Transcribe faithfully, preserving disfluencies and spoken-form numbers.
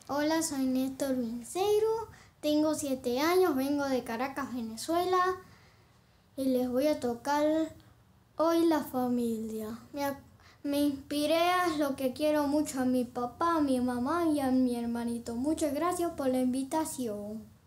Hola, soy Néstor Vinceiro, tengo siete años, vengo de Caracas, Venezuela y les voy a tocar hoy la familia. Me, me inspiré a lo que quiero mucho a mi papá, a mi mamá y a mi hermanito. Muchas gracias por la invitación.